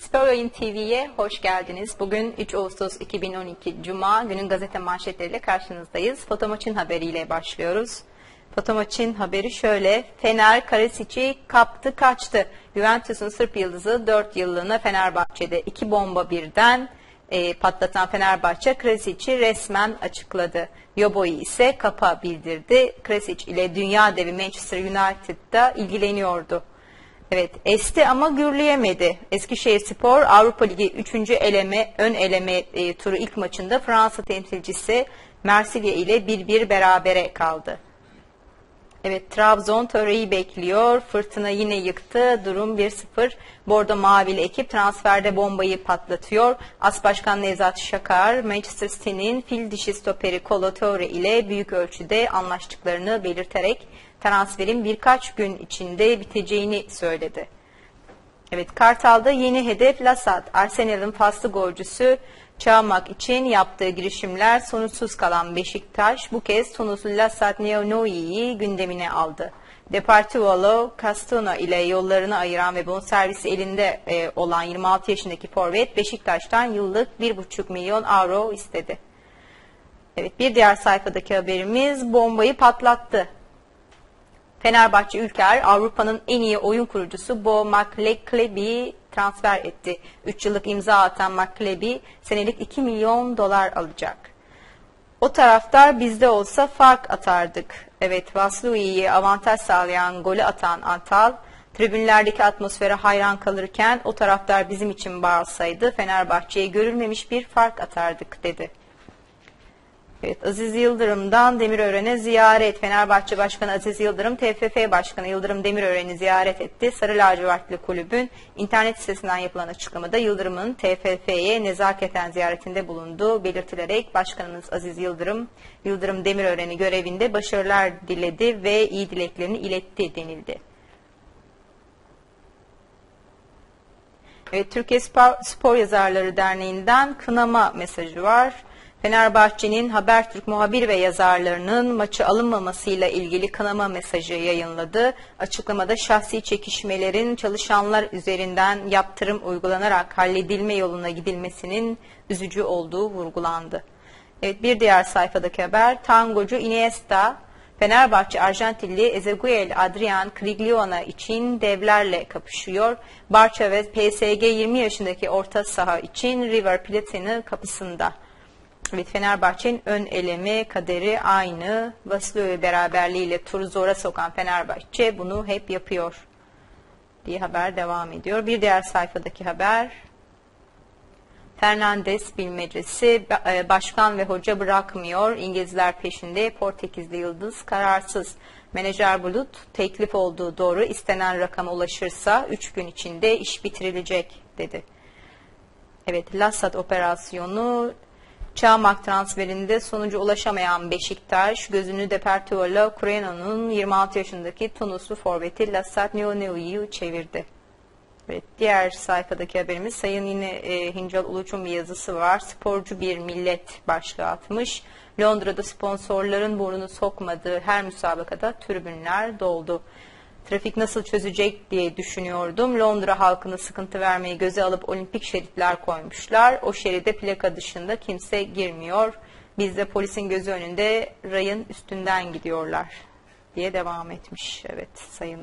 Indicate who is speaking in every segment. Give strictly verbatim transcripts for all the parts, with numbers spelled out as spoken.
Speaker 1: Spor Oyun T V'ye hoş geldiniz. Bugün üç Ağustos iki bin on iki Cuma günün gazete manşetleriyle karşınızdayız. Foto maçın haberiyle başlıyoruz. Foto maçın haberi şöyle: Fener Karesic'i kaptı kaçtı. Juventus'un Sırp yıldızı dört yıllığına Fenerbahçe'de iki bomba birden e, patlatan Fenerbahçe Karesic'i resmen açıkladı. Yobo'yu ise kapa bildirdi. Karesic ile dünya devi Manchester United'da ilgileniyordu. Evet, esti ama gürleyemedi. Eskişehirspor Avrupa Ligi üçüncü eleme ön eleme e, turu ilk maçında Fransa temsilcisi Marsilya ile bir bir berabere kaldı. Evet, Trabzon Torre'yi bekliyor. Fırtına yine yıktı. Durum bir sıfır. Bordo Mavili ekip transferde bombayı patlatıyor. As Başkan Nevzat Şakar, Manchester City'nin fil dişi stoperi Kolo Toure ile büyük ölçüde anlaştıklarını belirterek transferin birkaç gün içinde biteceğini söyledi. Evet, Kartal'da yeni hedef Lasat. Arsenal'ın faslı golcüsü çağırmak için yaptığı girişimler sonuçsuz kalan Beşiktaş bu kez Tunuslu Lasat Neonoi'yi gündemine aldı. Deportivo Castano ile yollarını ayıran ve bonservisi elinde e, olan yirmi altı yaşındaki forvet Beşiktaş'tan yıllık bir buçuk milyon avro istedi. Evet, bir diğer sayfadaki haberimiz bombayı patlattı. Fenerbahçe Ülker Avrupa'nın en iyi oyun kurucusu Bo McLeby'i transfer etti. üç yıllık imza atan McLeby senelik iki milyon dolar alacak. O taraftar bizde olsa fark atardık. Evet, Vaslui'ye avantaj sağlayan golü atan Antal, tribünlerdeki atmosfere hayran kalırken o taraftar bizim için bağırsaydı Fenerbahçe'ye görülmemiş bir fark atardık dedi. Evet, Aziz Yıldırım'dan Demirören'e ziyaret. Fenerbahçe Başkanı Aziz Yıldırım, T F F Başkanı Yıldırım Demirören'i ziyaret etti. Sarı lacivertli kulübün internet sitesinden yapılan açıklamada Yıldırım'ın T F F'ye nezaketen ziyaretinde bulunduğu belirtilerek Başkanımız Aziz Yıldırım, Yıldırım Demirören'i görevinde başarılar diledi ve iyi dileklerini iletti denildi. Evet, Türkiye Spor, Spor Yazarları Derneği'nden kınama mesajı var. Fenerbahçe'nin Habertürk muhabir ve yazarlarının maçı alınmamasıyla ilgili kınama mesajı yayınladı. Açıklamada şahsi çekişmelerin çalışanlar üzerinden yaptırım uygulanarak halledilme yoluna gidilmesinin üzücü olduğu vurgulandı. Evet, bir diğer sayfadaki haber: tangocu Iniesta, Fenerbahçe Arjantinli Ezequiel Adrian Criglione için devlerle kapışıyor. Barça ve P S G yirmi yaşındaki orta saha için River Plate'nin kapısında. Evet, Fenerbahçe'nin ön eleme kaderi aynı. Vaslui beraberliğiyle turu zora sokan Fenerbahçe bunu hep yapıyor diye haber devam ediyor. Bir diğer sayfadaki haber: Fernandes bilmecesi, başkan ve hoca bırakmıyor. İngilizler peşinde, Portekizli yıldız kararsız. Menajer Bulut, teklif olduğu doğru, istenen rakama ulaşırsa üç gün içinde iş bitirilecek dedi. Evet, Lasat operasyonu Çağmak transferinde sonucu ulaşamayan Beşiktaş gözünü Deportivo Castano'nun yirmi altı yaşındaki Tunuslu forveti Lasat Neonoi'yi çevirdi. Evet, diğer sayfadaki haberimiz: Sayın yine e, Hincal Uluç'un bir yazısı var. Sporcu bir millet başlığı atmış. Londra'da sponsorların burnunu sokmadığı her müsabakada tribünler doldu. Trafik nasıl çözecek diye düşünüyordum. Londra halkını sıkıntı vermeyi göze alıp olimpik şeritler koymuşlar. O şeride plaka dışında kimse girmiyor. Biz de polisin gözü önünde rayın üstünden gidiyorlar diye devam etmiş. Evet, Sayın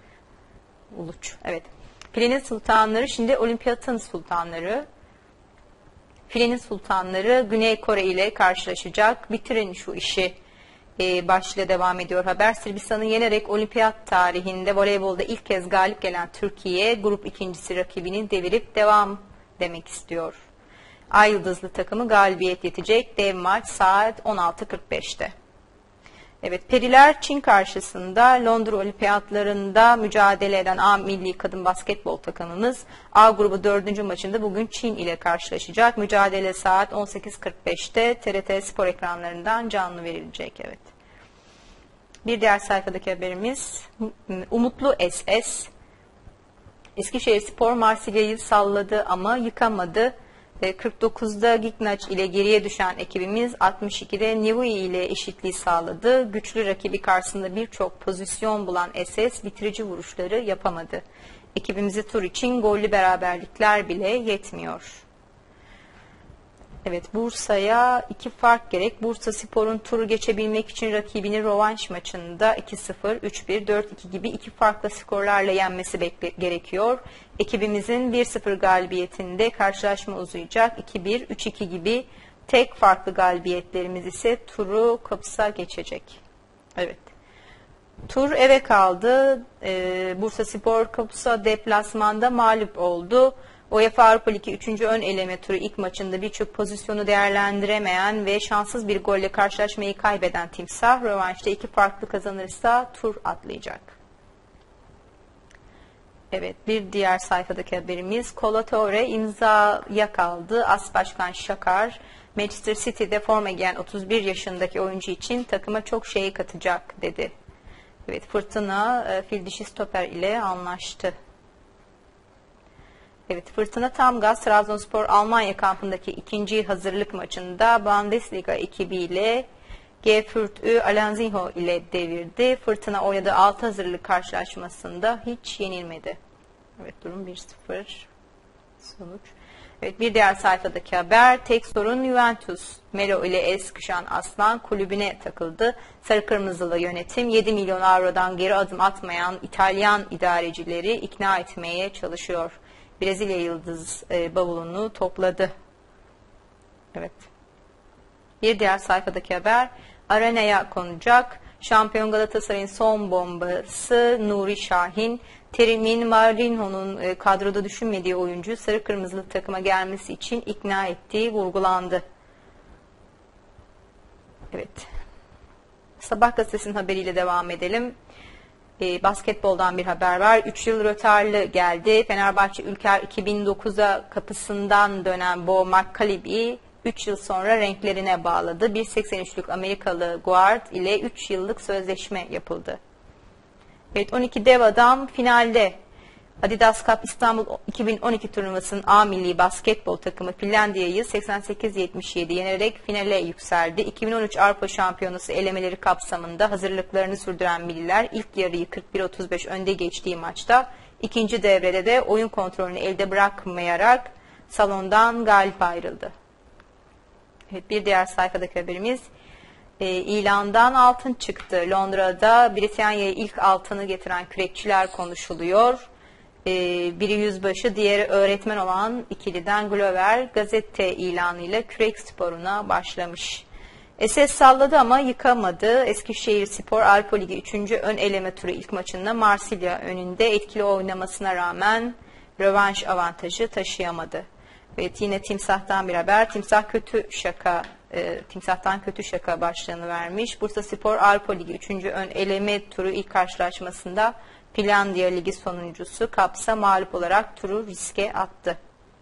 Speaker 1: Uluç. Evet. Filenin sultanları şimdi olimpiyatın sultanları. Filenin sultanları Güney Kore ile karşılaşacak. Bitirin şu işi Ee, başlığıyla devam ediyor haber. Sırbistan'ı yenerek olimpiyat tarihinde voleybolda ilk kez galip gelen Türkiye, grup ikincisi rakibini devirip devam demek istiyor. Ay Yıldızlı takımı galibiyet yetecek. Dev maç saat on altı kırk beşte. Evet, Periler Çin karşısında Londra Olimpiyatlarında mücadele eden A milli kadın basketbol takımımız A grubu dördüncü maçında bugün Çin ile karşılaşacak. Mücadele saat on sekiz kırk beşte T R T spor ekranlarından canlı verilecek. Evet. Bir diğer sayfadaki haberimiz: Umutlu S S. Eskişehirspor Marsilya'yı salladı ama yıkamadı. kırk dokuzda Gignac ile geriye düşen ekibimiz altmış ikide Nivui ile eşitliği sağladı. Güçlü rakibi karşısında birçok pozisyon bulan S S bitirici vuruşları yapamadı. Ekibimizi tur için gollü beraberlikler bile yetmiyor. Evet, Bursa'ya iki fark gerek. Bursaspor'un turu geçebilmek için rakibini rövanş maçında iki sıfır, üç bir, dört iki gibi iki farklı skorlarla yenmesi gerekiyor. Ekibimizin bir sıfır galibiyetinde karşılaşma uzayacak. iki bir, üç iki gibi tek farklı galibiyetlerimiz ise turu kapısa geçecek. Evet. Tur eve kaldı. Ee, Bursaspor Kapısa deplasmanda mağlup oldu. UEFA Avrupa Ligi üçüncü ön eleme turu ilk maçında birçok pozisyonu değerlendiremeyen ve şanssız bir golle karşılaşmayı kaybeden Timsah, rövanşta iki farklı kazanırsa tur atlayacak. Evet, bir diğer sayfadaki haberimiz Colatore imzaya kaldı. As Başkan Şakar, Manchester City'de forma giyen otuz bir yaşındaki oyuncu için takıma çok şey katacak dedi. Evet, Fırtına fil dişi stoper ile anlaştı. Evet, Fırtına tam gaz Trabzonspor Almanya kampındaki ikinci hazırlık maçında Bundesliga ekibiyle G Fürth'ü Alanzinho ile devirdi. Fırtına oynadığı altı hazırlık karşılaşmasında hiç yenilmedi. Evet, durum bir sıfır sonuç. Evet, bir diğer sayfadaki haber, tek sorun Juventus. Melo ile el sıkışan Aslan kulübüne takıldı. Sarı Kırmızılı yönetim yedi milyon avrodan geri adım atmayan İtalyan idarecileri ikna etmeye çalışıyor. Brezilya yıldız e, bavulunu topladı. Evet. Bir diğer sayfadaki haber, arenaya konacak. Şampiyon Galatasaray'ın son bombası Nuri Şahin, Terim'in Marinho'nun e, kadroda düşünmediği oyuncu sarı kırmızılı takıma gelmesi için ikna ettiği vurgulandı. Evet. Sabah gazetesinin haberiyle devam edelim. E, basketboldan bir haber var. üç yıl rötarlı geldi. Fenerbahçe Ülker iki bin dokuza kapısından dönen Bo McCalib'i üç yıl sonra renklerine bağladı. bir seksen üçlük Amerikalı guard ile üç yıllık sözleşme yapıldı. Evet, on iki dev adam finalde. Adidas Cup İstanbul iki bin on iki turnuvasının A milli basketbol takımı Finlandiya'yı seksen sekiz yetmiş yedi yenerek finale yükseldi. iki bin on üç Avrupa Şampiyonası elemeleri kapsamında hazırlıklarını sürdüren milliler ilk yarıyı kırk bir otuz beş önde geçtiği maçta ikinci devrede de oyun kontrolünü elde bırakmayarak salondan galip ayrıldı. Evet, bir diğer sayfadaki haberimiz, e, ilandan altın çıktı. Londra'da Britanya'ya ilk altını getiren kürekçiler konuşuluyor. E, biri yüzbaşı, diğeri öğretmen olan ikiliden Glover gazete ilanıyla kürek sporuna başlamış. S S salladı ama yıkamadı. Eskişehirspor Avrupa Ligi üçüncü ön eleme turu ilk maçında Marsilya önünde etkili oynamasına rağmen rövanş avantajı taşıyamadı. Evet, yine Timsah'tan bir haber. Timsah kötü şaka, e, Timsah'tan kötü şaka başlığını vermiş. Bursaspor Avrupa Ligi üçüncü ön eleme turu ilk karşılaşmasında Finlandiya Ligi sonuncusu Kapsa mağlup olarak turu riske attı.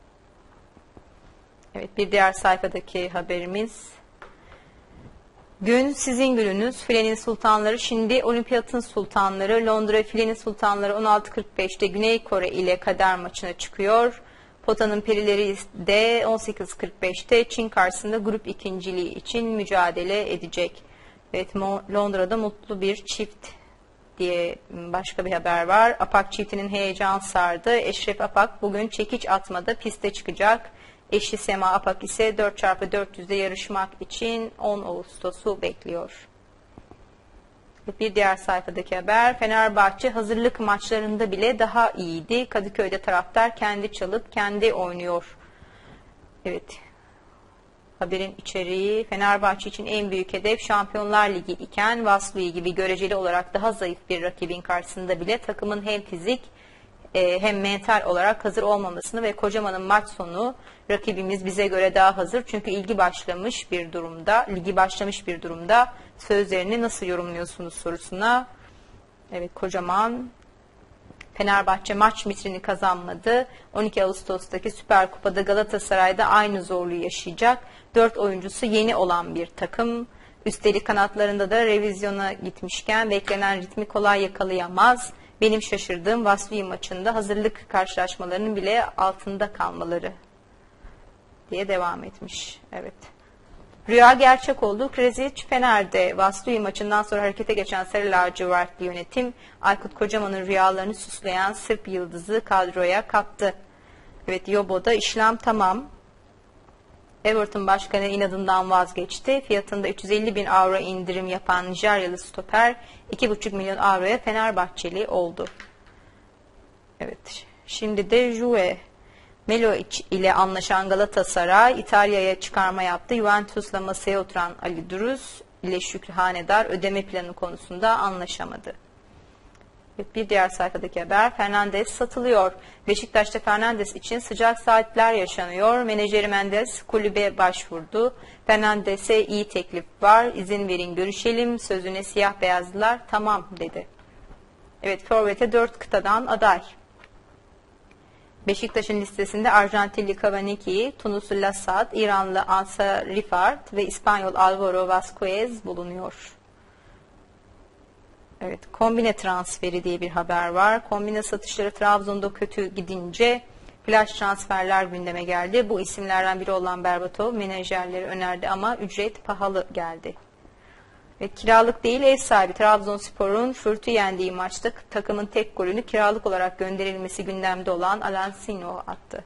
Speaker 1: Evet, bir diğer sayfadaki haberimiz. Gün sizin gününüz. Filenin sultanları şimdi olimpiyatın sultanları. Londra filenin sultanları on altı kırk beşte Güney Kore ile kader maçına çıkıyor. Potanın perileri de on sekiz kırk beşte Çin karşısında grup ikinciliği için mücadele edecek. Evet, Londra'da mutlu bir çift diye başka bir haber var. Apak çiftinin heyecan sardı. Eşref Apak bugün çekiç atmada piste çıkacak. Eşi Sema Apak ise dört çarpı dört yüzde yarışmak için on Ağustos'u bekliyor. Bir diğer sayfadaki haber, Fenerbahçe hazırlık maçlarında bile daha iyiydi. Kadıköy'de taraftar kendi çalıp kendi oynuyor. Evet. Haberin içeriği, Fenerbahçe için en büyük hedef Şampiyonlar Ligi iken Vaslui gibi göreceli olarak daha zayıf bir rakibin karşısında bile takımın hem fizik hem mental olarak hazır olmamasını ve kocamanın maç sonu rakibimiz bize göre daha hazır çünkü ilgi başlamış bir durumda, ligi başlamış bir durumda sözlerini nasıl yorumluyorsunuz sorusuna. Evet, kocaman Fenerbahçe maç vitrini kazanmadı. on iki Ağustos'taki Süper Kupa'da Galatasaray'da aynı zorluğu yaşayacak. dört oyuncusu yeni olan bir takım. Üstelik kanatlarında da revizyona gitmişken beklenen ritmi kolay yakalayamaz. Benim şaşırdığım Vaslui maçında hazırlık karşılaşmalarının bile altında kalmaları. diye devam etmiş. Evet. Rüya gerçek oldu. Kresic Fener'de Vaslui maçından sonra harekete geçen Sarı Lacivertli yönetim Aykut Kocaman'ın rüyalarını süsleyen Sırp yıldızı kadroya kattı. Evet, Yobo'da işlem tamam. Everton başkanı inadından vazgeçti. Fiyatında üç yüz elli bin avro indirim yapan Nijeryalı stoper iki buçuk milyon avroya Fenerbahçeli oldu. Evet. Şimdi de Juve. Meloic ile anlaşan Galatasaray İtalya'ya çıkarma yaptı. Juventus'la masaya oturan Ali Duruz ile Şükrü Hanedar ödeme planı konusunda anlaşamadı. Evet, bir diğer sayfadaki haber, Fernandes satılıyor. Beşiktaş'ta Fernandes için sıcak saatler yaşanıyor. Menajeri Mendes kulübe başvurdu. Fernandes'e iyi teklif var. İzin verin görüşelim. Sözüne siyah beyazlılar tamam dedi. Evet, forvete dört kıtadan aday. Beşiktaş'ın listesinde Arjantinli Cavani, Tunuslu Lassat, İranlı Ansa Rifat ve İspanyol Alvaro Vasquez bulunuyor. Evet, kombine transferi diye bir haber var. Kombine satışları Trabzon'da kötü gidince flash transferler gündeme geldi. Bu isimlerden biri olan Berbatov menajerleri önerdi ama ücret pahalı geldi. Ve kiralık değil, ev sahibi Trabzonspor'un Fürth'ü yendiği maçta takımın tek golünü kiralık olarak gönderilmesi gündemde olan Alan Sino attı.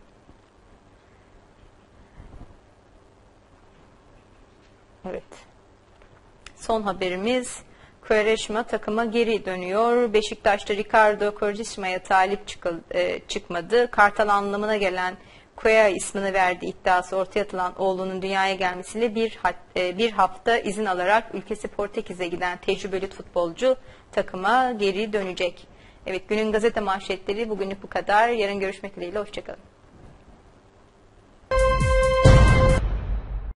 Speaker 1: Evet. Son haberimiz, Quaresma takıma geri dönüyor. Beşiktaş'ta Ricardo Quaresma'ya talip çıkıl, e, çıkmadı. Kartal anlamına gelen Quea ismini verdiği iddiası ortaya atılan oğlunun dünyaya gelmesiyle bir, e, bir hafta izin alarak ülkesi Portekiz'e giden tecrübeli futbolcu takıma geri dönecek. Evet, günün gazete manşetleri bugünlük bu kadar. Yarın görüşmek dileğiyle. Hoşçakalın.